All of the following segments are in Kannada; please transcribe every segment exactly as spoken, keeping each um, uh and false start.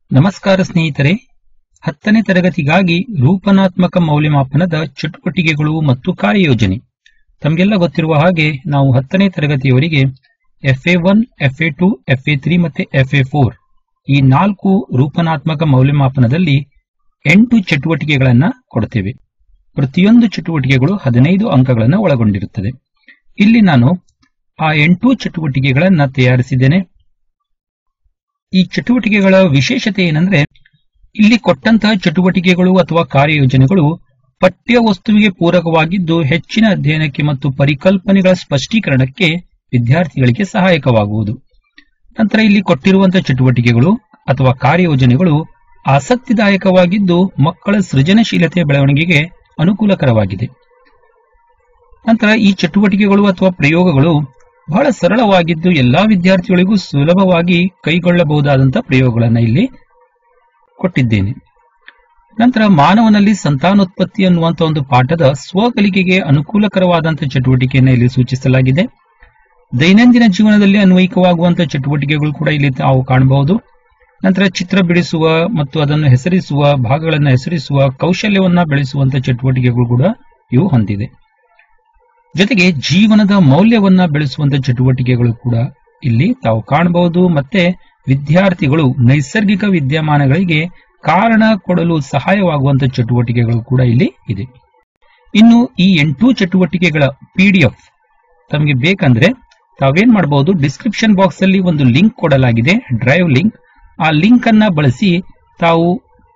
ನಮಸ್ಕಾರ ಸ್ನೇಹಿತರೆ, ಹತ್ತನೇ ತರಗತಿಗಾಗಿ ರೂಪನಾತ್ಮಕ ಮೌಲ್ಯಮಾಪನದ ಚಟುವಟಿಕೆಗಳು ಮತ್ತು ಕಾರ್ಯಯೋಜನೆ. ತಮಗೆಲ್ಲ ಗೊತ್ತಿರುವ ಹಾಗೆ ನಾವು ಹತ್ತನೇ ತರಗತಿಯವರಿಗೆ F A one, F A two, F A three ಮತ್ತೆ ಎಫ್ ಎ ಫೋರ್ ಈ ನಾಲ್ಕು ರೂಪನಾತ್ಮಕ ಮೌಲ್ಯಮಾಪನದಲ್ಲಿ ಎಂಟು ಚಟುವಟಿಕೆಗಳನ್ನ ಕೊಡ್ತೇವೆ. ಪ್ರತಿಯೊಂದು ಚಟುವಟಿಕೆಗಳು ಹದಿನೈದು ಅಂಕಗಳನ್ನು ಒಳಗೊಂಡಿರುತ್ತದೆ. ಇಲ್ಲಿ ನಾನು ಆ ಎಂಟು ಚಟುವಟಿಕೆಗಳನ್ನ ತಯಾರಿಸಿದ್ದೇನೆ. ಈ ಚಟುವಟಿಕೆಗಳ ವಿಶೇಷತೆ ಏನಂದ್ರೆ, ಇಲ್ಲಿ ಕೊಟ್ಟಂತಹ ಚಟುವಟಿಕೆಗಳು ಅಥವಾ ಕಾರ್ಯಯೋಜನೆಗಳು ಪಠ್ಯ ವಸ್ತುವಿಗೆ ಪೂರಕವಾಗಿದ್ದು ಹೆಚ್ಚಿನ ಅಧ್ಯಯನಕ್ಕೆ ಮತ್ತು ಪರಿಕಲ್ಪನೆಗಳ ಸ್ಪಷ್ಟೀಕರಣಕ್ಕೆ ವಿದ್ಯಾರ್ಥಿಗಳಿಗೆ ಸಹಾಯಕವಾಗುವುದು. ನಂತರ ಇಲ್ಲಿ ಕೊಟ್ಟಿರುವಂತಹ ಚಟುವಟಿಕೆಗಳು ಅಥವಾ ಕಾರ್ಯಯೋಜನೆಗಳು ಆಸಕ್ತಿದಾಯಕವಾಗಿದ್ದು ಮಕ್ಕಳ ಸೃಜನಶೀಲತೆಯ ಬೆಳವಣಿಗೆಗೆ ಅನುಕೂಲಕರವಾಗಿದೆ. ನಂತರ ಈ ಚಟುವಟಿಕೆಗಳು ಅಥವಾ ಪ್ರಯೋಗಗಳು ಬಹಳ ಸರಳವಾಗಿದ್ದು ಎಲ್ಲಾ ವಿದ್ಯಾರ್ಥಿಗಳಿಗೂ ಸುಲಭವಾಗಿ ಕೈಗೊಳ್ಳಬಹುದಾದಂತಹ ಪ್ರಯೋಗಗಳನ್ನು ಇಲ್ಲಿ ಕೊಟ್ಟಿದ್ದೇನೆ. ನಂತರ ಮಾನವನಲ್ಲಿ ಸಂತಾನೋತ್ಪತ್ತಿ ಅನ್ನುವಂತಹ ಒಂದು ಪಾಠದ ಸ್ವಕಲಿಕೆಗೆ ಅನುಕೂಲಕರವಾದಂತಹ ಚಟುವಟಿಕೆಯನ್ನು ಇಲ್ಲಿ ಸೂಚಿಸಲಾಗಿದೆ. ದೈನಂದಿನ ಜೀವನದಲ್ಲಿ ಅನ್ವಯಿಕವಾಗುವಂತಹ ಚಟುವಟಿಕೆಗಳು ಕೂಡ ಇಲ್ಲಿ ತಾವು ಕಾಣಬಹುದು. ನಂತರ ಚಿತ್ರ ಬಿಡಿಸುವ ಮತ್ತು ಅದನ್ನು ಹೆಸರಿಸುವ, ಭಾಗಗಳನ್ನು ಹೆಸರಿಸುವ ಕೌಶಲ್ಯವನ್ನ ಬೆಳೆಸುವಂತಹ ಚಟುವಟಿಕೆಗಳು ಕೂಡ ಇವು ಹೊಂದಿದೆ. ಜೊತೆಗೆ ಜೀವನದ ಮೌಲ್ಯವನ್ನ ಬೆಳೆಸುವಂತಹ ಚಟುವಟಿಕೆಗಳು ಕೂಡ ಇಲ್ಲಿ ತಾವು ಕಾಣಬಹುದು. ಮತ್ತೆ ವಿದ್ಯಾರ್ಥಿಗಳು ನೈಸರ್ಗಿಕ ವಿದ್ಯಮಾನಗಳಿಗೆ ಕಾರಣ ಕೊಡಲು ಸಹಾಯವಾಗುವಂತಹ ಚಟುವಟಿಕೆಗಳು ಕೂಡ ಇಲ್ಲಿ ಇದೆ. ಇನ್ನು ಈ ಎಂಟು ಚಟುವಟಿಕೆಗಳ ಪಿಡಿಎಫ್ ತಮಗೆ ಬೇಕಂದ್ರೆ ತಾವೇನ್ ಮಾಡಬಹುದು, ಡಿಸ್ಕ್ರಿಪ್ಷನ್ ಬಾಕ್ಸ್ ಅಲ್ಲಿ ಒಂದು ಲಿಂಕ್ ಕೊಡಲಾಗಿದೆ, ಡ್ರೈವ್ ಲಿಂಕ್. ಆ ಲಿಂಕ್ ಅನ್ನ ಬಳಸಿ ತಾವು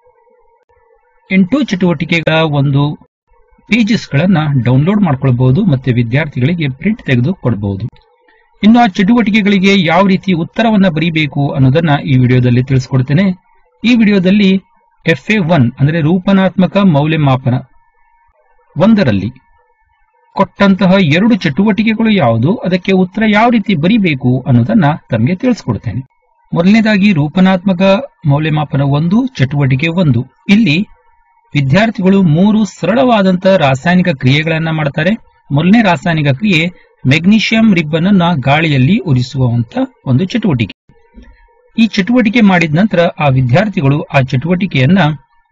ಎಂಟು ಚಟುವಟಿಕೆಗಳ ಒಂದು ಪೇಜಸ್ ಗಳನ್ನ ಡೌನ್ಲೋಡ್ ಮಾಡ್ಕೊಳ್ಬಹುದು ಮತ್ತೆ ವಿದ್ಯಾರ್ಥಿಗಳಿಗೆ ಪ್ರಿಂಟ್ ತೆಗೆದು ಕೊಡಬಹುದು. ಇನ್ನು ಆ ಚಟುವಟಿಕೆಗಳಿಗೆ ಯಾವ ರೀತಿ ಉತ್ತರವನ್ನ ಬರೀಬೇಕು ಅನ್ನೋದನ್ನ ಈ ವಿಡಿಯೋದಲ್ಲಿ ತಿಳಿಸ್ಕೊಡ್ತೇನೆ. ಈ ವಿಡಿಯೋದಲ್ಲಿ ಎಫ್ ಎ ಒನ್ ಅಂದ್ರೆ ರೂಪನಾತ್ಮಕ ಮೌಲ್ಯಮಾಪನ ಒಂದರಲ್ಲಿ ಕೊಟ್ಟಂತಹ ಎರಡು ಚಟುವಟಿಕೆಗಳು ಯಾವುದು, ಅದಕ್ಕೆ ಉತ್ತರ ಯಾವ ರೀತಿ ಬರೀಬೇಕು ಅನ್ನೋದನ್ನ ತಮಗೆ ತಿಳಿಸ್ಕೊಡ್ತೇನೆ. ಮೊದಲನೇದಾಗಿ ರೂಪನಾತ್ಮಕ ಮೌಲ್ಯಮಾಪನ ಒಂದು ಚಟುವಟಿಕೆ ಒಂದು. ಇಲ್ಲಿ ವಿದ್ಯಾರ್ಥಿಗಳು ಮೂರು ಸರಳವಾದಂತಹ ರಾಸಾಯನಿಕ ಕ್ರಿಯೆಗಳನ್ನ ಮಾಡ್ತಾರೆ. ಮೊದಲನೇ ರಾಸಾಯನಿಕ ಕ್ರಿಯೆ ಮೆಗ್ನೀಷಿಯಂ ರಿಬ್ಬನ್ ಅನ್ನ ಗಾಳಿಯಲ್ಲಿ ಉರಿಸುವಂತ ಒಂದು ಚಟುವಟಿಕೆ. ಈ ಚಟುವಟಿಕೆ ಮಾಡಿದ ನಂತರ ಆ ವಿದ್ಯಾರ್ಥಿಗಳು ಆ ಚಟುವಟಿಕೆಯನ್ನ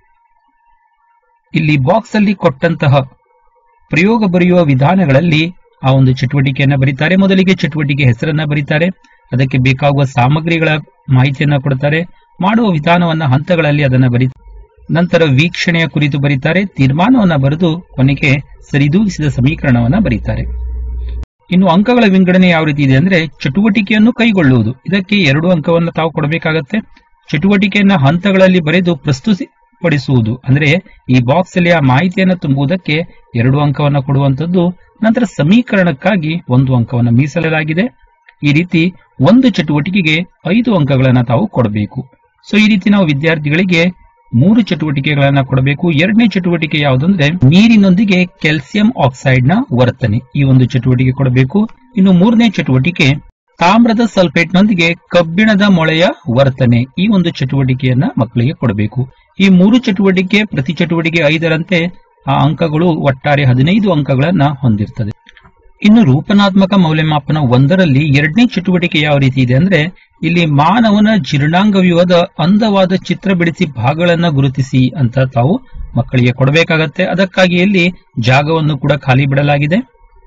ಇಲ್ಲಿ ಬಾಕ್ಸ್ ಅಲ್ಲಿ ಕೊಟ್ಟಂತಹ ಪ್ರಯೋಗ ಬರೆಯುವ ವಿಧಾನಗಳಲ್ಲಿ ಆ ಒಂದು ಚಟುವಟಿಕೆಯನ್ನ ಬರೀತಾರೆ. ಮೊದಲಿಗೆ ಚಟುವಟಿಕೆ ಹೆಸರನ್ನ ಬರೀತಾರೆ, ಅದಕ್ಕೆ ಬೇಕಾಗುವ ಸಾಮಗ್ರಿಗಳ ಮಾಹಿತಿಯನ್ನ ಕೊಡ್ತಾರೆ, ಮಾಡುವ ವಿಧಾನವನ್ನ ಹಂತಗಳಲ್ಲಿ ಅದನ್ನ ಬರೀತಾರೆ. ನಂತರ ವೀಕ್ಷಣೆಯ ಕುರಿತು ಬರೀತಾರೆ, ತೀರ್ಮಾನವನ್ನ ಬರೆದು ಕೊನೆಗೆ ಸರಿದೂಗಿಸಿದ ಸಮೀಕರಣವನ್ನ ಬರೀತಾರೆ. ಇನ್ನು ಅಂಕಗಳ ವಿಂಗಡಣೆ ಯಾವ ರೀತಿ ಇದೆ ಅಂದ್ರೆ, ಚಟುವಟಿಕೆಯನ್ನು ಕೈಗೊಳ್ಳುವುದು, ಇದಕ್ಕೆ ಎರಡು ಅಂಕವನ್ನು ತಾವು ಕೊಡಬೇಕಾಗತ್ತೆ. ಚಟುವಟಿಕೆಯನ್ನ ಹಂತಗಳಲ್ಲಿ ಬರೆದು ಪ್ರಸ್ತುತಿಪಡಿಸುವುದು ಅಂದ್ರೆ ಈ ಬಾಕ್ಸ್ ಅಲ್ಲಿ ಆ ಮಾಹಿತಿಯನ್ನು ತುಂಬುವುದಕ್ಕೆ ಎರಡು ಅಂಕವನ್ನು ಕೊಡುವಂತದ್ದು. ನಂತರ ಸಮೀಕರಣಕ್ಕಾಗಿ ಒಂದು ಅಂಕವನ್ನು ಮೀಸಲಿಡಲಾಗಿದೆ. ಈ ರೀತಿ ಒಂದು ಚಟುವಟಿಕೆಗೆ ಐದು ಅಂಕಗಳನ್ನ ತಾವು ಕೊಡಬೇಕು. ಸೊ ಈ ರೀತಿ ನಾವು ವಿದ್ಯಾರ್ಥಿಗಳಿಗೆ ಮೂರು ಚಟುವಟಿಕೆಗಳನ್ನ ಕೊಡಬೇಕು. ಎರಡನೇ ಚಟುವಟಿಕೆ ಯಾವುದಂದ್ರೆ ನೀರಿನೊಂದಿಗೆ ಕ್ಯಾಲ್ಸಿಯಂ ಆಕ್ಸೈಡ್ ನ ವರ್ತನೆ, ಈ ಒಂದು ಚಟುವಟಿಕೆ ಕೊಡಬೇಕು. ಇನ್ನು ಮೂರನೇ ಚಟುವಟಿಕೆ ತಾಮ್ರದ ಸಲ್ಫೇಟ್ ನೊಂದಿಗೆ ಕಬ್ಬಿಣದ ಮೊಳೆಯ ವರ್ತನೆ, ಈ ಒಂದು ಚಟುವಟಿಕೆಯನ್ನ ಮಕ್ಕಳಿಗೆ ಕೊಡಬೇಕು. ಈ ಮೂರು ಚಟುವಟಿಕೆ ಪ್ರತಿ ಚಟುವಟಿಕೆ ಐದರಂತೆ ಆ ಅಂಕಗಳು ಒಟ್ಟಾರೆ ಹದಿನೈದು ಅಂಕಗಳನ್ನ ಹೊಂದಿರ್ತದೆ. ಇನ್ನು ರೂಪನಾತ್ಮಕ ಮೌಲ್ಯಮಾಪನ ಒಂದರಲ್ಲಿ ಎರಡನೇ ಚಟುವಟಿಕೆ ಯಾವ ರೀತಿ ಇದೆ ಅಂದ್ರೆ, ಇಲ್ಲಿ ಮಾನವನ ಜೀರ್ಣಾಂಗ ವ್ಯೂಹದ ಅಂದವಾದ ಚಿತ್ರ ಬಿಡಿಸಿ ಭಾಗಗಳನ್ನ ಗುರುತಿಸಿ ಅಂತ ತಾವು ಮಕ್ಕಳಿಗೆ ಕೊಡಬೇಕಾಗತ್ತೆ. ಅದಕ್ಕಾಗಿ ಇಲ್ಲಿ ಜಾಗವನ್ನು ಕೂಡ ಖಾಲಿ ಬಿಡಲಾಗಿದೆ.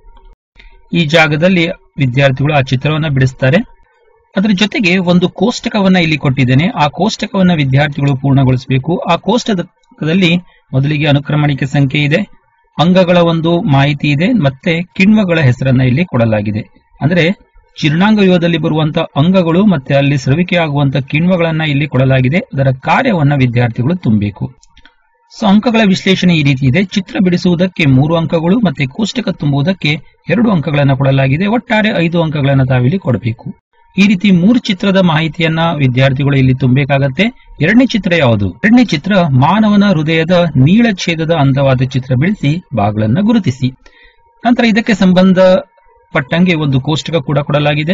ಈ ಜಾಗದಲ್ಲಿ ವಿದ್ಯಾರ್ಥಿಗಳು ಆ ಚಿತ್ರವನ್ನ ಬಿಡಿಸ್ತಾರೆ. ಅದರ ಜೊತೆಗೆ ಒಂದು ಕೋಷ್ಟಕವನ್ನ ಇಲ್ಲಿ ಕೊಟ್ಟಿದ್ದೇನೆ, ಆ ಕೋಷ್ಟಕವನ್ನ ವಿದ್ಯಾರ್ಥಿಗಳು ಪೂರ್ಣಗೊಳಿಸಬೇಕು. ಆ ಕೋಷ್ಟಕದಲ್ಲಿ ಮೊದಲಿಗೆ ಅನುಕ್ರಮಣಿಕೆ ಸಂಖ್ಯೆ ಇದೆ, ಅಂಗಗಳ ಒಂದು ಮಾಹಿತಿ ಇದೆ, ಮತ್ತೆ ಕಿಣ್ವಗಳ ಹೆಸರನ್ನ ಇಲ್ಲಿ ಕೊಡಲಾಗಿದೆ. ಅಂದ್ರೆ ಜೀರ್ಣಾಂಗ ವ್ಯೂಹದಲ್ಲಿ ಬರುವಂತಹ ಅಂಗಗಳು ಮತ್ತೆ ಅಲ್ಲಿ ಸ್ರವಿಕೆಯಾಗುವಂತಹ ಕಿಣ್ವಗಳನ್ನ ಇಲ್ಲಿ ಕೊಡಲಾಗಿದೆ. ಅದರ ಕಾರ್ಯವನ್ನ ವಿದ್ಯಾರ್ಥಿಗಳು ತುಂಬಬೇಕು. ಸೊ ಅಂಕಗಳ ವಿಶ್ಲೇಷಣೆ ಈ ರೀತಿ ಇದೆ. ಚಿತ್ರ ಬಿಡಿಸುವುದಕ್ಕೆ ಮೂರು ಅಂಕಗಳು ಮತ್ತೆ ಕೋಷ್ಟಕ ತುಂಬುವುದಕ್ಕೆ ಎರಡು ಅಂಕಗಳನ್ನ ಕೊಡಲಾಗಿದೆ. ಒಟ್ಟಾರೆ ಐದು ಅಂಕಗಳನ್ನ ತಾವಿಲ್ಲಿ ಕೊಡಬೇಕು. ಈ ರೀತಿ ಮೂರು ಚಿತ್ರದ ಮಾಹಿತಿಯನ್ನ ವಿದ್ಯಾರ್ಥಿಗಳು ಇಲ್ಲಿ ತುಂಬಬೇಕಾಗತ್ತೆ. ಎರಡನೇ ಚಿತ್ರ ಯಾವುದು? ಎರಡನೇ ಚಿತ್ರ ಮಾನವನ ಹೃದಯದ ನೀಳಛೇದದ ಅಂದವಾದ ಚಿತ್ರ ಬಿಡಿಸಿ ಭಾಗಗಳನ್ನ ಗುರುತಿಸಿ. ನಂತರ ಇದಕ್ಕೆ ಸಂಬಂಧಪಟ್ಟಂಗೆ ಒಂದು ಕೋಷ್ಟಕ ಕೂಡ ಕೊಡಲಾಗಿದೆ.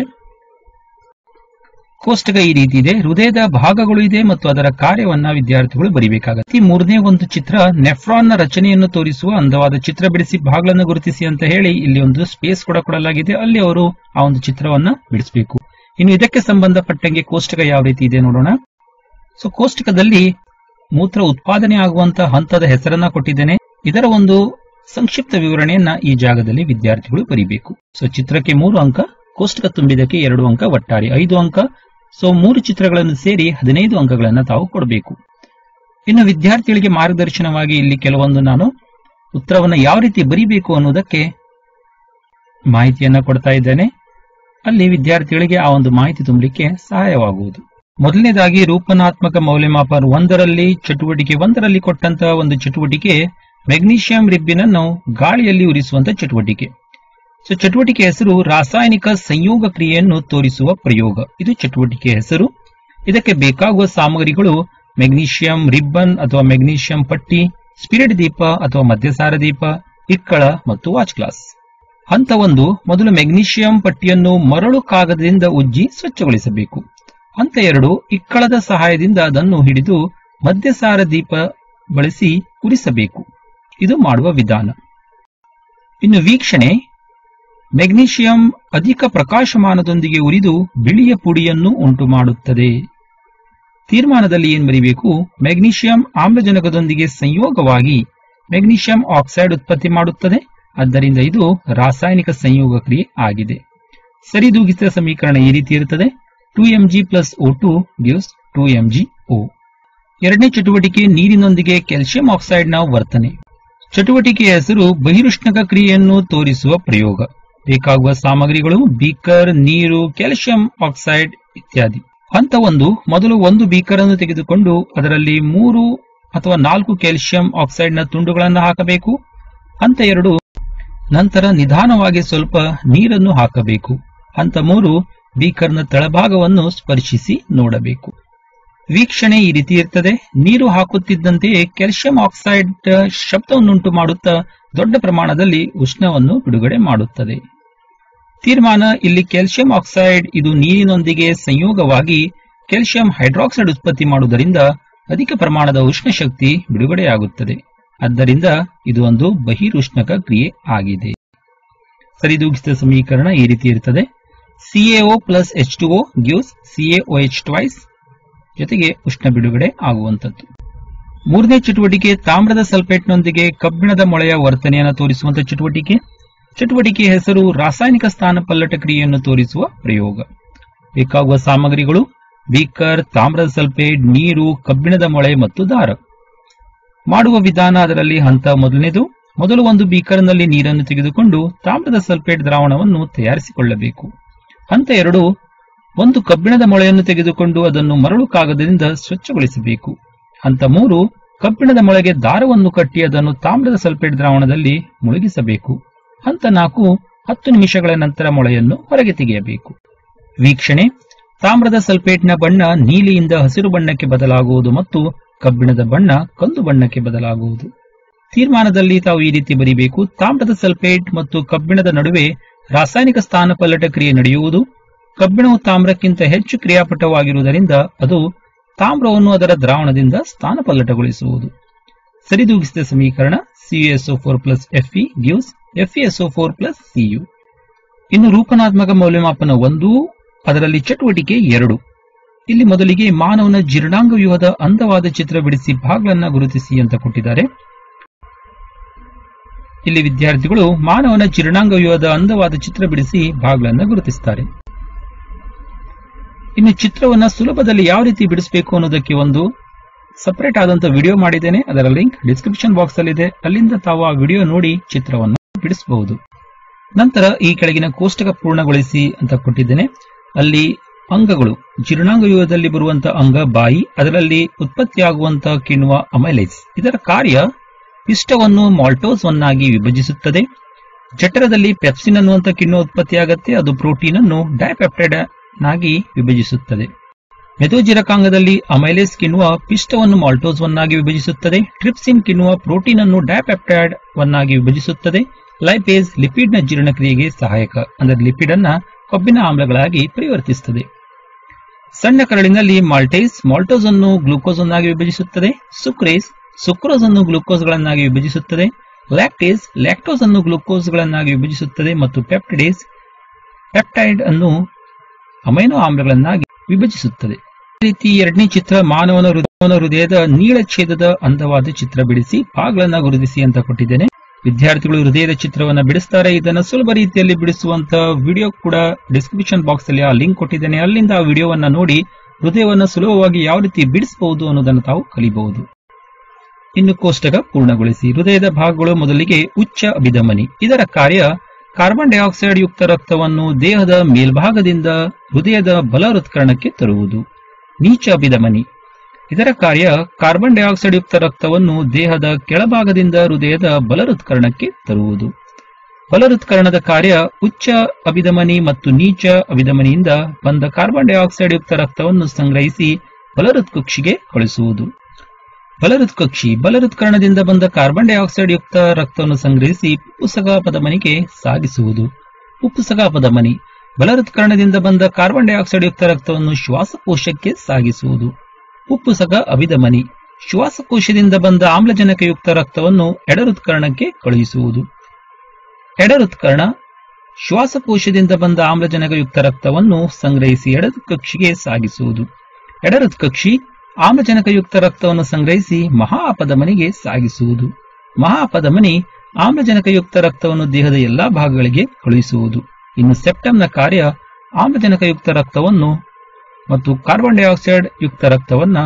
ಕೋಷ್ಟಕ ಈ ರೀತಿ ಇದೆ, ಹೃದಯದ ಭಾಗಗಳು ಇದೆ ಮತ್ತು ಅದರ ಕಾರ್ಯವನ್ನ ವಿದ್ಯಾರ್ಥಿಗಳು ಬರೀಬೇಕಾಗತ್ತೆ. ಮೂರನೇ ಒಂದು ಚಿತ್ರ ನೆಫ್ರಾನ್ ನ ರಚನೆಯನ್ನು ತೋರಿಸುವ ಅಂದವಾದ ಚಿತ್ರ ಬಿಡಿಸಿ ಭಾಗಗಳನ್ನು ಗುರುತಿಸಿ ಅಂತ ಹೇಳಿ ಇಲ್ಲಿ ಒಂದು ಸ್ಪೇಸ್ ಕೂಡ ಕೊಡಲಾಗಿದೆ, ಅಲ್ಲಿ ಅವರು ಆ ಒಂದು ಚಿತ್ರವನ್ನ ಬಿಡಿಸಬೇಕು. ಇನ್ನು ಇದಕ್ಕೆ ಸಂಬಂಧಪಟ್ಟಂಗೆ ಕೋಷ್ಟಕ ಯಾವ ರೀತಿ ಇದೆ ನೋಡೋಣ. ಸೊ ಕೋಷ್ಟಕದಲ್ಲಿ ಮೂತ್ರ ಉತ್ಪಾದನೆ ಆಗುವಂತಹ ಹಂತದ ಹೆಸರನ್ನ ಕೊಟ್ಟಿದ್ದೇನೆ. ಇದರ ಒಂದು ಸಂಕ್ಷಿಪ್ತ ವಿವರಣೆಯನ್ನ ಈ ಜಾಗದಲ್ಲಿ ವಿದ್ಯಾರ್ಥಿಗಳು ಬರೀಬೇಕು. ಸೊ ಚಿತ್ರಕ್ಕೆ ಮೂರು ಅಂಕ, ಕೋಷ್ಟಕ ತುಂಬಿದಕ್ಕೆ ಎರಡು ಅಂಕ, ಒಟ್ಟಾರೆ ಐದು ಅಂಕ. ಸೊ ಮೂರು ಚಿತ್ರಗಳನ್ನು ಸೇರಿ ಹದಿನೈದು ಅಂಕಗಳನ್ನು ತಾವು ಕೊಡಬೇಕು. ಇನ್ನು ವಿದ್ಯಾರ್ಥಿಗಳಿಗೆ ಮಾರ್ಗದರ್ಶನವಾಗಿ ಇಲ್ಲಿ ಕೆಲವೊಂದು ನಾನು ಉತ್ತರವನ್ನು ಯಾವ ರೀತಿ ಬರೀಬೇಕು ಅನ್ನೋದಕ್ಕೆ ಮಾಹಿತಿಯನ್ನ ಕೊಡ್ತಾ ಇದ್ದೇನೆ. ಅಲ್ಲಿ ವಿದ್ಯಾರ್ಥಿಗಳಿಗೆ ಆ ಒಂದು ಮಾಹಿತಿ ತುಂಬಲಿಕ್ಕೆ ಸಹಾಯವಾಗುವುದು. ಮೊದಲನೇದಾಗಿ ರೂಪನಾತ್ಮಕ ಮೌಲ್ಯಮಾಪನ ಒಂದರಲ್ಲಿ ಚಟುವಟಿಕೆ ಒಂದರಲ್ಲಿ ಕೊಟ್ಟಂತಹ ಒಂದು ಚಟುವಟಿಕೆ ಮೆಗ್ನೀಷಿಯಂ ರಿಬ್ಬಿನನ್ನು ಗಾಳಿಯಲ್ಲಿ ಉರಿಸುವಂತ ಚಟುವಟಿಕೆ. ಸೊ ಚಟುವಟಿಕೆ ಹೆಸರು ರಾಸಾಯನಿಕ ಸಂಯೋಗ ಕ್ರಿಯೆಯನ್ನು ತೋರಿಸುವ ಪ್ರಯೋಗ. ಇದು ಚಟುವಟಿಕೆ ಹೆಸರು. ಇದಕ್ಕೆ ಬೇಕಾಗುವ ಸಾಮಗ್ರಿಗಳು ಮೆಗ್ನೀಷಿಯಂ ರಿಬ್ಬನ್ ಅಥವಾ ಮೆಗ್ನೀಷಿಯಂ ಪಟ್ಟಿ, ಸ್ಪಿರಿಟ್ ದೀಪ ಅಥವಾ ಮದ್ಯಸಾರ ದೀಪ, ಇಕ್ಕಳ ಮತ್ತು ವಾಚ್ ಗ್ಲಾಸ್. ಹಂತ ಒಂದು, ಮೊದಲು ಮೆಗ್ನೀಷಿಯಂ ಪಟ್ಟಿಯನ್ನು ಮರಳು ಕಾಗದದಿಂದ ಉಜ್ಜಿ ಸ್ವಚ್ಛಗೊಳಿಸಬೇಕು. ಹಂತ ಎರಡು, ಇಕ್ಕಳದ ಸಹಾಯದಿಂದ ಅದನ್ನು ಹಿಡಿದು ಮದ್ಯಸಾರ ದೀಪ ಬಳಸಿ ಉರಿಸಬೇಕು. ಇದು ಮಾಡುವ ವಿಧಾನ. ಇನ್ನು ವೀಕ್ಷಣೆ, ಮೆಗ್ನೀಷಿಯಂ ಅಧಿಕ ಪ್ರಕಾಶಮಾನದೊಂದಿಗೆ ಉರಿದು ಬಿಳಿಯ ಪುಡಿಯನ್ನು ಉಂಟು ಮಾಡುತ್ತದೆ. ತೀರ್ಮಾನದಲ್ಲಿ ಏನ್ ಬರೀಬೇಕು? ಮೆಗ್ನೀಷಿಯಂ ಆಮ್ಲಜನಕದೊಂದಿಗೆ ಸಂಯೋಗವಾಗಿ ಮೆಗ್ನೀಷಿಯಂ ಆಕ್ಸೈಡ್ ಉತ್ಪತ್ತಿ ಮಾಡುತ್ತದೆ. ಆದ್ದರಿಂದ ಇದು ರಾಸಾಯನಿಕ ಸಂಯೋಗ ಕ್ರಿಯೆ ಆಗಿದೆ. ಸರಿದೂಗಿಸಿದ ಸಮೀಕರಣ ಈ ರೀತಿ ಇರುತ್ತದೆ: two M G plus O two gives two M G O. ಎರಡನೇ ಚಟುವಟಿಕೆ ನೀರಿನೊಂದಿಗೆ ಕ್ಯಾಲ್ಸಿಯಂ ಆಕ್ಸೈಡ್ ನ ವರ್ತನೆ. ಚಟುವಟಿಕೆಯ ಹೆಸರು ಬಹಿರುಷ್ಣಕ ಕ್ರಿಯೆಯನ್ನು ತೋರಿಸುವ ಪ್ರಯೋಗ. ಬೇಕಾಗುವ ಸಾಮಗ್ರಿಗಳು ಬೀಕರ್, ನೀರು, ಕ್ಯಾಲ್ಸಿಯಂ ಆಕ್ಸೈಡ್ ಇತ್ಯಾದಿ. ಹಂತ ಒಂದು, ಮೊದಲು ಒಂದು ಬೀಕರ್ ಅನ್ನು ತೆಗೆದುಕೊಂಡು ಅದರಲ್ಲಿ ಮೂರು ಅಥವಾ ನಾಲ್ಕು ಕ್ಯಾಲ್ಸಿಯಂ ಆಕ್ಸೈಡ್ ನ ತುಂಡುಗಳನ್ನು ಹಾಕಬೇಕು. ಹಂತ ಎರಡು, ನಂತರ ನಿಧಾನವಾಗಿ ಸ್ವಲ್ಪ ನೀರನ್ನು ಹಾಕಬೇಕು. ಹಂತ ಮೂರು, ಬೀಕರ್ನ ತಳಭಾಗವನ್ನು ಸ್ಪರ್ಶಿಸಿ ನೋಡಬೇಕು. ವೀಕ್ಷಣೆ ಈ ರೀತಿ ಇರ್ತದೆ: ನೀರು ಹಾಕುತ್ತಿದ್ದಂತೆಯೇ ಕ್ಯಾಲ್ಸಿಯಂ ಆಕ್ಸೈಡ್ ಶಬ್ದವನ್ನುಂಟು ಮಾಡುತ್ತಾ ದೊಡ್ಡ ಪ್ರಮಾಣದಲ್ಲಿ ಉಷ್ಣವನ್ನು ಬಿಡುಗಡೆ ಮಾಡುತ್ತದೆ. ತೀರ್ಮಾನ: ಇಲ್ಲಿ ಕ್ಯಾಲ್ಸಿಯಂ ಆಕ್ಸೈಡ್ ಇದು ನೀರಿನೊಂದಿಗೆ ಸಂಯೋಗವಾಗಿ ಕ್ಯಾಲ್ಸಿಯಂ ಹೈಡ್ರಾಕ್ಸೈಡ್ ಉತ್ಪತ್ತಿ ಮಾಡುವುದರಿಂದ ಅಧಿಕ ಪ್ರಮಾಣದ ಉಷ್ಣ ಶಕ್ತಿ ಬಿಡುಗಡೆಯಾಗುತ್ತದೆ. ಆದ್ದರಿಂದ ಇದು ಒಂದು ಬಹಿರುಷ್ಣಕ ಕ್ರಿಯೆ ಆಗಿದೆ. ಸರಿದೂಗಿಸಿದ ಸಮೀಕರಣ ಈ ರೀತಿ ಇರುತ್ತದೆ: C A O plus H two O gives C A O H twice, ಜೊತೆಗೆ ಉಷ್ಣ ಬಿಡುಗಡೆ ಆಗುವಂತದ್ದು. ಮೂರನೇ ಚಟುವಟಿಕೆ ತಾಮ್ರದ ಸಲ್ಫೇಟ್ನೊಂದಿಗೆ ಕಬ್ಬಿಣದ ಮೊಳೆಯ ವರ್ತನೆಯನ್ನು ತೋರಿಸುವಂತಹ ಚಟುವಟಿಕೆ. ಚಟುವಟಿಕೆಯ ಹೆಸರು ರಾಸಾಯನಿಕ ಸ್ಥಾನಪಲ್ಲಟ ಕ್ರಿಯೆಯನ್ನು ತೋರಿಸುವ ಪ್ರಯೋಗ. ಬೇಕಾಗುವ ಸಾಮಗ್ರಿಗಳು ಬೀಕರ್, ತಾಮ್ರದ ಸಲ್ಫೇಟ್, ನೀರು, ಕಬ್ಬಿಣದ ಮೊಳೆ ಮತ್ತು ದಾರ. ಮಾಡುವ ವಿಧಾನ ಅದರಲ್ಲಿ ಹಂತ ಮೊದಲನೇದು, ಮೊದಲು ಒಂದು ಬೀಕರ್ನಲ್ಲಿ ನೀರನ್ನು ತೆಗೆದುಕೊಂಡು ತಾಮ್ರದ ಸಲ್ಫೇಟ್ ದ್ರಾವಣವನ್ನು ತಯಾರಿಸಿಕೊಳ್ಳಬೇಕು. ಹಂತ ಎರಡು, ಒಂದು ಕಬ್ಬಿಣದ ಮೊಳೆಯನ್ನು ತೆಗೆದುಕೊಂಡು ಅದನ್ನು ಮರಳು ಕಾಗದದಿಂದ ಸ್ವಚ್ಛಗೊಳಿಸಬೇಕು. ಹಂತ ಮೂರು, ಕಬ್ಬಿಣದ ಮೊಳೆಗೆ ದಾರವನ್ನು ಕಟ್ಟಿ ಅದನ್ನು ತಾಮ್ರದ ಸಲ್ಫೇಟ್ ದ್ರಾವಣದಲ್ಲಿ ಮುಳುಗಿಸಬೇಕು. ಹಂತ ನಾಲ್ಕು, ಹತ್ತು ನಿಮಿಷಗಳ ನಂತರ ಮೊಳೆಯನ್ನು ಹೊರಗೆ ತೆಗೆಯಬೇಕು. ವೀಕ್ಷಣೆ: ತಾಮ್ರದ ಸಲ್ಫೇಟ್ನ ಬಣ್ಣ ನೀಲಿಯಿಂದ ಹಸಿರು ಬಣ್ಣಕ್ಕೆ ಬದಲಾಗುವುದು ಮತ್ತು ಕಬ್ಬಿಣದ ಬಣ್ಣ ಕಂದು ಬಣ್ಣಕ್ಕೆ ಬದಲಾಗುವುದು. ತೀರ್ಮಾನದಲ್ಲಿ ತಾವು ಈ ರೀತಿ ಬರೀಬೇಕು: ತಾಮ್ರದ ಸಲ್ಫೇಟ್ ಮತ್ತು ಕಬ್ಬಿಣದ ನಡುವೆ ರಾಸಾಯನಿಕ ಸ್ಥಾನಪಲ್ಲಟ ಕ್ರಿಯೆ ನಡೆಯುವುದು. ಕಬ್ಬಿಣವು ತಾಮ್ರಕ್ಕಿಂತ ಹೆಚ್ಚು ಕ್ರಿಯಾಪಟವಾಗಿರುವುದರಿಂದ ಅದು ತಾಮ್ರವನ್ನು ಅದರ ದ್ರಾವಣದಿಂದ ಸ್ಥಾನಪಲ್ಲಟಗೊಳಿಸುವುದು. ಸರಿದೂಗಿಸಿದ ಸಮೀಕರಣ C U S O four plus F E gives F E S O four plus C U. ಇನ್ನು ರೂಪನಾತ್ಮಕ ಮೌಲ್ಯಮಾಪನ ಒಂದು, ಅದರಲ್ಲಿ ಚಟುವಟಿಕೆ ಎರಡು. ಇಲ್ಲಿ ಮೊದಲಿಗೆ ಮಾನವನ ಜೀರ್ಣಾಂಗ ವ್ಯೂಹದ ಅಂದವಾದ ಚಿತ್ರ ಬಿಡಿಸಿ ಭಾಗಗಳನ್ನು ಗುರುತಿಸಿ ಅಂತ ಕೊಟ್ಟಿದ್ದಾರೆ. ಇಲ್ಲಿ ವಿದ್ಯಾರ್ಥಿಗಳು ಮಾನವನ ಜೀರ್ಣಾಂಗ ವ್ಯೂಹದ ಅಂದವಾದ ಚಿತ್ರ ಬಿಡಿಸಿ ಭಾಗಗಳನ್ನು ಗುರುತಿಸುತ್ತಾರೆ. ಇನ್ನು ಚಿತ್ರವನ್ನ ಸುಲಭದಲ್ಲಿ ಯಾವ ರೀತಿ ಬಿಡಿಸಬೇಕು ಅನ್ನೋದಕ್ಕೆ ಒಂದು ಸಪರೇಟ್ ಆದಂತಹ ವಿಡಿಯೋ ಮಾಡಿದ್ದೇನೆ. ಅದರ ಲಿಂಕ್ ಡಿಸ್ಕ್ರಿಪ್ಷನ್ ಬಾಕ್ಸ್ ಅಲ್ಲಿ ಇದೆ. ಅಲ್ಲಿಂದ ತಾವು ಆ ವಿಡಿಯೋ ನೋಡಿ ಚಿತ್ರವನ್ನು ಬಿಡಿಸಬಹುದು. ನಂತರ ಈ ಕೆಳಗಿನ ಕೋಷ್ಟಕ ಪೂರ್ಣಗೊಳಿಸಿ ಅಂತ ಕೊಟ್ಟಿದ್ದೇನೆ. ಅಲ್ಲಿ ಅಂಗಗಳು, ಜೀರ್ಣಾಂಗ ವ್ಯೂಹದಲ್ಲಿ ಬರುವಂತಹ ಅಂಗ ಬಾಯಿ, ಅದರಲ್ಲಿ ಉತ್ಪತ್ತಿಯಾಗುವಂತಹ ಕಿಣ್ವ ಅಮೈಲೇಸ್. ಇದರ ಕಾರ್ಯ ಪಿಷ್ಟವನ್ನು ಮಾಲ್ಟೋಸ್ ವನ್ನಾಗಿ ವಿಭಜಿಸುತ್ತದೆ. ಜಠರದಲ್ಲಿ ಪೆಪ್ಸಿನ್ ಅನ್ನುವಂಥ ಕಿಣ್ವ ಉತ್ಪತ್ತಿಯಾಗುತ್ತೆ. ಅದು ಪ್ರೋಟೀನ್ ಅನ್ನು ಡೈಪೆಪ್ಟೈಡ್ ನಾಗಿ ವಿಭಜಿಸುತ್ತದೆ. ಮೆದೋಜಿರಕಾಂಗದಲ್ಲಿ ಅಮೈಲೇಸ್ ಕಿಣ್ವ ಪಿಷ್ಟವನ್ನು ಮಾಲ್ಟೋಸ್ ವನ್ನಾಗಿ ವಿಭಜಿಸುತ್ತದೆ. ಟ್ರಿಪ್ಸಿನ್ ಕಿಣ್ವ ಪ್ರೋಟೀನ್ ಅನ್ನು ಡೈಪೆಪ್ಟೈಡ್ ವನ್ನಾಗಿ ವಿಭಜಿಸುತ್ತದೆ. ಲೈಪೇಸ್ ಲಿಪಿಡ್ ನ ಜೀರ್ಣಕ್ರಿಯೆಗೆ ಸಹಾಯಕ, ಅಂದರೆ ಲಿಪಿಡ್ ಅನ್ನ ಕೊಬ್ಬಿನ ಆಮ್ಲಗಳಾಗಿ ಪರಿವರ್ತಿಸುತ್ತದೆ. ಸಣ್ಣ ಕರಳಿನಲ್ಲಿ ಮಾಲ್ಟೇಸ್ ಮಾಲ್ಟೋಸ್ ಅನ್ನು ಗ್ಲೂಕೋಸ್ ಅನ್ನಾಗಿ ವಿಭಜಿಸುತ್ತದೆ. ಸುಕ್ರೇಸ್ ಸುಕ್ರೋಸ್ ಅನ್ನು ಗ್ಲೂಕೋಸ್ ಗಳನ್ನಾಗಿ ವಿಭಜಿಸುತ್ತದೆ. ಲ್ಯಾಕ್ಟೇಸ್ ಲ್ಯಾಕ್ಟೋಸ್ ಅನ್ನು ಗ್ಲೂಕೋಸ್ ಗಳನ್ನಾಗಿ ವಿಭಜಿಸುತ್ತದೆ ಮತ್ತು ಪೆಪ್ಟಿಡೇಸ್ ಪೆಪ್ಟೈಡ್ ಅನ್ನು ಅಮೈನೋ ಆಮ್ಲಗಳನ್ನಾಗಿ ವಿಭಜಿಸುತ್ತದೆ. ರೀತಿ ಎರಡನೇ ಚಿತ್ರ ಮಾನವನ ಹೃದಯ ಹೃದಯದ ನೀಳಛೇದದ ಅಂದವಾದ ಚಿತ್ರ ಬಿಡಿಸಿ ಭಾಗಗಳನ್ನ ಗುರುತಿಸಿ ಅಂತ ಕೊಟ್ಟಿದ್ದೇನೆ. ವಿದ್ಯಾರ್ಥಿಗಳು ಹೃದಯದ ಚಿತ್ರವನ್ನ ಬಿಡಿಸ್ತಾರೆ. ಇದನ್ನ ಸುಲಭ ರೀತಿಯಲ್ಲಿ ಬಿಡಿಸುವಂತ ವಿಡಿಯೋ ಕೂಡ ಡಿಸ್ಕ್ರಿಪ್ಷನ್ ಬಾಕ್ಸ್ ಅಲ್ಲಿ ಆ ಲಿಂಕ್ ಕೊಟ್ಟಿದ್ದೇನೆ. ಅಲ್ಲಿಂದ ಆ ವಿಡಿಯೋವನ್ನ ನೋಡಿ ಹೃದಯವನ್ನ ಸುಲಭವಾಗಿ ಯಾವ ರೀತಿ ಬಿಡಿಸಬಹುದು ಅನ್ನೋದನ್ನು ತಾವು ಕಲಿಬಹುದು. ಇನ್ನು ಕೋಷ್ಟಕ ಪೂರ್ಣಗೊಳಿಸಿ. ಹೃದಯದ ಭಾಗಗಳು ಮೊದಲಿಗೆ ಉಚ್ಚ ಅಭಿಧಮನಿ. ಇದರ ಕಾರ್ಯ ಕಾರ್ಬನ್ ಡೈಆಕ್ಸೈಡ್ ಯುಕ್ತ ರಕ್ತವನ್ನು ದೇಹದ ಮೇಲ್ಭಾಗದಿಂದ ಹೃದಯದ ಬಲ ಹೃತ್ಕರ್ಣಕ್ಕೆ ತರುವುದು. ನೀಚ ಅಭಿಧಮನಿ. ಇದರ ಕಾರ್ಯ ಕಾರ್ಬನ್ ಡೈಆಕ್ಸೈಡ್ ಯುಕ್ತ ರಕ್ತವನ್ನು ದೇಹದ ಕೆಳಭಾಗದಿಂದ ಹೃದಯದ ಬಲ ಹೃತ್ಕರ್ಣಕ್ಕೆ ತರುವುದು. ಬಲ ಹೃತ್ಕರ್ಣದ ಕಾರ್ಯ ಉಚ್ಚ ಅಭಿಧಮನಿ ಮತ್ತು ನೀಚ ಅಭಿಧಮನಿಯಿಂದ ಬಂದ ಕಾರ್ಬನ್ ಡೈಆಕ್ಸೈಡ್ ಯುಕ್ತ ರಕ್ತವನ್ನು ಸಂಗ್ರಹಿಸಿ ಬಲ ಹೃತ್ಕಕ್ಷಿಗೆ ಕಳಿಸುವುದು. ಬಲ ಹೃತ್ಕಕ್ಷಿ ಬಲ ಹೃತ್ಕರ್ಣದಿಂದ ಬಂದ ಕಾರ್ಬನ್ ಡೈಆಕ್ಸೈಡ್ ಯುಕ್ತ ರಕ್ತವನ್ನು ಸಂಗ್ರಹಿಸಿ ಪುಪ್ಪುಸಗ ಅಪಧಮನಿಗೆ ಸಾಗಿಸುವುದು. ಪುಪ್ಪುಸಗ ಅಪಧಮನಿ. ಬಲ ಹೃತ್ಕರ್ಣದಿಂದ ಬಂದ ಕಾರ್ಬನ್ ಡೈಆಕ್ಸೈಡ್ ಯುಕ್ತ ರಕ್ತವನ್ನು ಶ್ವಾಸಕೋಶಕ್ಕೆ ಸಾಗಿಸುವುದು. ಪುಪ್ಪುಸಗ ಅಭಿಧಮನಿ. ಶ್ವಾಸಕೋಶದಿಂದ ಬಂದ ಆಮ್ಲಜನಕಯುಕ್ತ ರಕ್ತವನ್ನು ಎಡ ಹೃತ್ಕರ್ಣಕ್ಕೆ ಕಳುಹಿಸುವುದು. ಎಡ ಹೃತ್ಕರ್ಣ ಶ್ವಾಸಕೋಶದಿಂದ ಬಂದ ಆಮ್ಲಜನಕಯುಕ್ತ ರಕ್ತವನ್ನು ಸಂಗ್ರಹಿಸಿ ಎಡ ಹೃತ್ಕಕ್ಷಿಗೆ ಸಾಗಿಸುವುದು. ಎಡ ಹೃತ್ಕಕ್ಷಿ ಆಮ್ಲಜನಕಯುಕ್ತ ರಕ್ತವನ್ನು ಸಂಗ್ರಹಿಸಿ ಮಹಾ ಅಪಧಮನಿಗೆ ಸಾಗಿಸುವುದು. ಮಹಾ ಅಪಧಮನಿ ಆಮ್ಲಜನಕಯುಕ್ತ ರಕ್ತವನ್ನು ದೇಹದ ಎಲ್ಲಾ ಭಾಗಗಳಿಗೆ ಕಳುಹಿಸುವುದು. ಇನ್ನು ಸೆಪ್ಟಂನ ಕಾರ್ಯ ಆಮ್ಲಜನಕಯುಕ್ತ ರಕ್ತವನ್ನು ಮತ್ತು ಕಾರ್ಬನ್ ಡೈಆಕ್ಸೈಡ್ ಯುಕ್ತ ರಕ್ತವನ್ನ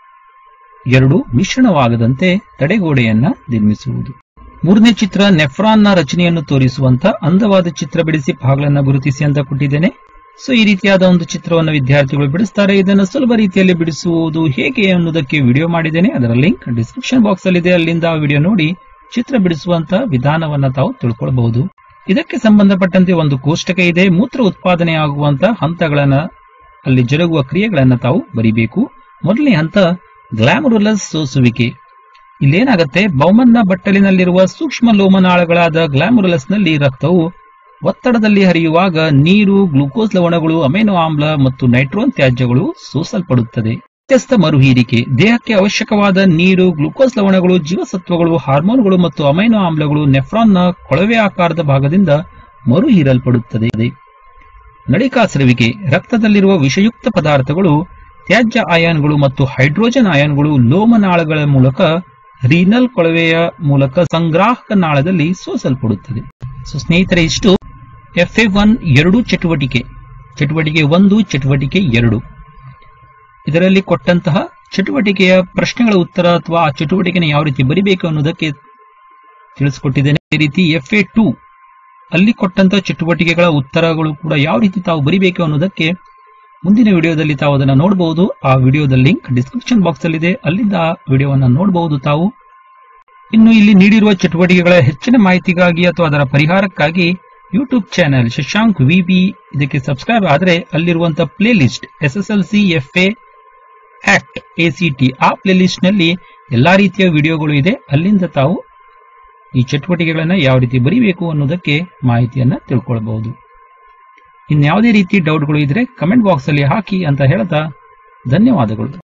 ಎರಡು ಮಿಶ್ರಣವಾಗದಂತೆ ತಡೆಗೋಡೆಯನ್ನ ನಿರ್ಮಿಸುವುದು. ಮೂರನೇ ಚಿತ್ರ ನೆಫ್ರಾನ್ನ ರಚನೆಯನ್ನು ತೋರಿಸುವಂತ ಅಂದವಾದ ಚಿತ್ರ ಬಿಡಿಸಿ ಭಾಗಗಳನ್ನ ಗುರುತಿಸಿ ಅಂತ ಕೊಟ್ಟಿದ್ದೇನೆ. ಸೊ ಈ ರೀತಿಯಾದ ಒಂದು ಚಿತ್ರವನ್ನು ವಿದ್ಯಾರ್ಥಿಗಳು ಬಿಡಿಸ್ತಾರೆ. ಇದನ್ನು ಸುಲಭ ರೀತಿಯಲ್ಲಿ ಬಿಡಿಸುವುದು ಹೇಗೆ ಅನ್ನೋದಕ್ಕೆ ವಿಡಿಯೋ ಮಾಡಿದ್ದೇನೆ. ಅದರ ಲಿಂಕ್ ಡಿಸ್ಕ್ರಿಪ್ಷನ್ ಬಾಕ್ಸ್ ಅಲ್ಲಿ ಇದೆ. ಅಲ್ಲಿಂದ ಆ ವಿಡಿಯೋ ನೋಡಿ ಚಿತ್ರ ಬಿಡಿಸುವಂತ ವಿಧಾನವನ್ನ ತಾವು ತಿಳ್ಕೊಳ್ಬಹುದು. ಇದಕ್ಕೆ ಸಂಬಂಧಪಟ್ಟಂತೆ ಒಂದು ಕೋಷ್ಟಕ ಇದೆ. ಮೂತ್ರ ಉತ್ಪಾದನೆ ಆಗುವಂತ ಹಂತಗಳನ್ನ ಅಲ್ಲಿ ಜರುಗುವ ಕ್ರಿಯೆಗಳನ್ನ ತಾವು ಬರಿಬೇಕು. ಮೊದಲನೇ ಹಂತ ಗ್ಲಾಮರುಲಸ್ ಸೋಸುವಿಕೆ. ಇಲ್ಲೇನಾಗತ್ತೆ, ಬೌಮನ್ನ ಬಟ್ಟಲಿನಲ್ಲಿರುವ ಸೂಕ್ಷ್ಮ ಲೋಮನಾಳಗಳಾದ ಗ್ಲಾಮರುಲಸ್ ನಲ್ಲಿ ರಕ್ತವು ಒತ್ತಡದಲ್ಲಿ ಹರಿಯುವಾಗ ನೀರು, ಗ್ಲೂಕೋಸ್ ಲವಣಗಳು, ಅಮೈನೋ ಆಮ್ಲ ಮತ್ತು ನೈಟ್ರೋನ್ ತ್ಯಾಜ್ಯಗಳು ಸೋಸಲ್ಪಡುತ್ತದೆ. ವ್ಯತ್ಯಸ್ತ ಮರುಹೀರಿಕೆ. ದೇಹಕ್ಕೆ ಅವಶ್ಯಕವಾದ ನೀರು, ಗ್ಲೂಕೋಸ್ ಲವಣಗಳು, ಜೀವಸತ್ವಗಳು, ಹಾರ್ಮೋನ್ಗಳು ಮತ್ತು ಅಮೈನೋ ಆಮ್ಲಗಳು ನೆಫ್ರಾನ್ನ ಕೊಳವೆ ಆಕಾರದ ಭಾಗದಿಂದ ಮರುಹೀರಲ್ಪಡುತ್ತದೆ. ನಳಿಕಾಸ್ರವಿಕೆ. ರಕ್ತದಲ್ಲಿರುವ ವಿಷಯುಕ್ತ ಪದಾರ್ಥಗಳು, ತ್ಯಾಜ್ಯ ಆಯಾನ್ಗಳು ಮತ್ತು ಹೈಡ್ರೋಜನ್ ಆಯಾನ್ಗಳು ಲೋಮನಾಳಗಳ ಮೂಲಕ ರೀನಲ್ ಕೊಳವೆಯ ಮೂಲಕ ಸಂಗ್ರಾಹಕ ನಾಳದಲ್ಲಿ ಸೋಸಲ್ಪಡುತ್ತದೆ. ಸೊ ಸ್ನೇಹಿತರೆ, ಇಷ್ಟು ಎಫ್ ಎ ಒನ್ ಎರಡು ಚಟುವಟಿಕೆ ಚಟುವಟಿಕೆ ಒಂದು ಚಟುವಟಿಕೆ ಎರಡು ಇದರಲ್ಲಿ ಕೊಟ್ಟಂತಹ ಚಟುವಟಿಕೆಯ ಪ್ರಶ್ನೆಗಳ ಉತ್ತರ ಅಥವಾ ಆ ಚಟುವಟಿಕೆನ ಯಾವ ರೀತಿ ಬರಿಬೇಕು ಅನ್ನೋದಕ್ಕೆ ತಿಳಿಸಿಕೊಟ್ಟಿದ್ದೇನೆ. ಅದೇ ರೀತಿ ಎಫ್ ಎ ಟೂ ಅಲ್ಲಿ ಕೊಟ್ಟಂತಹ ಚಟುವಟಿಕೆಗಳ ಉತ್ತರಗಳು ಕೂಡ ಯಾವ ರೀತಿ ತಾವು ಬರಿಬೇಕು ಅನ್ನೋದಕ್ಕೆ ಮುಂದಿನ ವಿಡಿಯೋದಲ್ಲಿ ತಾವು ಅದನ್ನು ನೋಡಬಹುದು. ಆ ವಿಡಿಯೋದ ಲಿಂಕ್ ಡಿಸ್ಕ್ರಿಪ್ಷನ್ ಬಾಕ್ಸ್ ಅಲ್ಲಿ ಇದೆ. ಅಲ್ಲಿಂದ ಆ ವಿಡಿಯೋವನ್ನು ನೋಡಬಹುದು ತಾವು. ಇನ್ನು ಇಲ್ಲಿ ನೀಡಿರುವ ಚಟುವಟಿಕೆಗಳ ಹೆಚ್ಚಿನ ಮಾಹಿತಿಗಾಗಿ ಅಥವಾ ಅದರ ಪರಿಹಾರಕ್ಕಾಗಿ ಯೂಟ್ಯೂಬ್ ಚಾನೆಲ್ ಶಶಾಂಕ್ ವಿಬಿ ಇದಕ್ಕೆ ಸಬ್ಸ್ಕ್ರೈಬ್ ಆದರೆ ಅಲ್ಲಿರುವಂತಹ playlist S S L C F A act ACT ಆ ಪ್ಲೇ ಲಿಸ್ಟ್ ನಲ್ಲಿ ಎಲ್ಲಾ ರೀತಿಯ ವಿಡಿಯೋಗಳು ಇದೆ. ಅಲ್ಲಿಂದ ತಾವು ಈ ಚಟುವಟಿಕೆಗಳನ್ನ ಯಾವ ರೀತಿ ಬರೀಬೇಕು ಅನ್ನೋದಕ್ಕೆ ಮಾಹಿತಿಯನ್ನ ತಿಳ್ಕೊಳ್ಬಹುದು. ಇನ್ಯಾವುದೇ ರೀತಿ ಡೌಟ್ಗಳು ಇದ್ರೆ ಕಮೆಂಟ್ ಬಾಕ್ಸ್ ಅಲ್ಲಿ ಹಾಕಿ ಅಂತ ಹೇಳ್ತಾ ಧನ್ಯವಾದಗಳು.